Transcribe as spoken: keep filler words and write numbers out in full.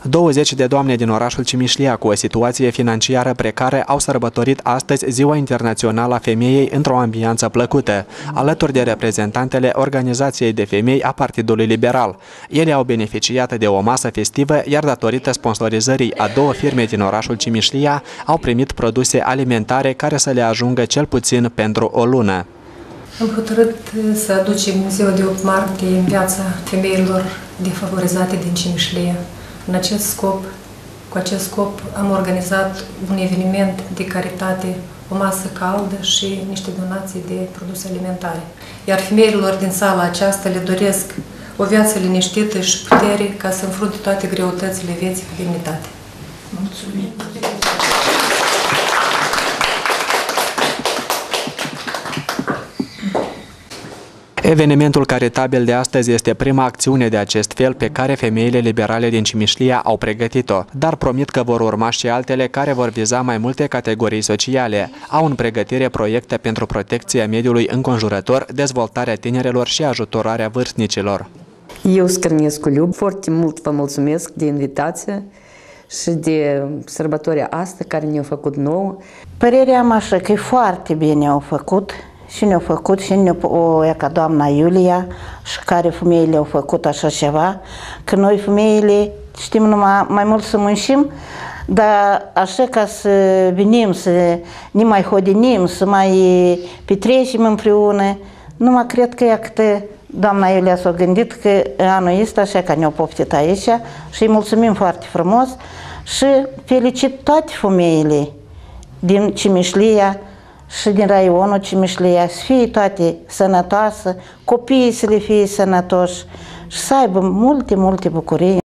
douăzeci de doamne din orașul Cimișlia cu o situație financiară precară au sărbătorit astăzi Ziua Internațională a Femeii într-o ambianță plăcută, alături de reprezentantele Organizației de Femei a Partidului Liberal. Ele au beneficiat de o masă festivă, iar datorită sponsorizării a două firme din orașul Cimișlia, au primit produse alimentare care să le ajungă cel puțin pentru o lună. Am hotărât să aducem ziua de opt martie în viața femeilor defavorizate din Cimișlia. În acest scop, cu acest scop, am organizat un eveniment de caritate, o masă caldă și niște donații de produse alimentare. Iar femeilor din sala aceasta le doresc o viață liniștită și putere ca să înfrunte toate greutățile vieții cu demnitate. Mulțumim! Evenimentul caritabil de astăzi este prima acțiune de acest fel pe care femeile liberale din Cimișlia au pregătit-o, dar promit că vor urma și altele care vor viza mai multe categorii sociale. Au în pregătire proiecte pentru protecția mediului înconjurător, dezvoltarea tinerelor și ajutorarea vârstnicilor. Eu, Scărnescu Liub, foarte mult vă mulțumesc de invitație și de sărbătoarea asta care ne-au făcut nouă. Părerea am așa că foarte bine au făcut. Și ne-au făcut și ne-au, e ca doamna Iulia, și care femeile au făcut așa ceva, că noi femeile știm numai mai mult să muncim, dar așa ca să venim, să ne mai hodinim, să mai petrecem împreună, numai cred că e câte doamna Iulia s-a gândit că anul ăsta așa că ne-au poftit aici și îi mulțumim foarte frumos și felicit toate femeile din Cimișlia și din raionul Cimișlia, să fie toate sănătoase, copiii să le fie sănătoși și să aibă multe, multe bucurii.